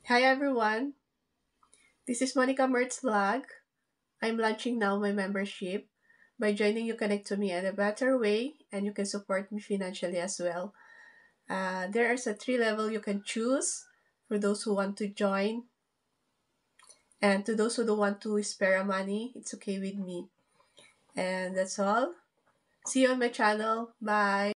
Hi everyone, this is Monica Mertz Vlog. I'm launching now my membership. By joining, you connect to me in a better way and you can support me financially as well. There is a three level you can choose for those who want to join, and to those who don't want to spare money, it's okay with me. And that's all. See you on my channel. Bye.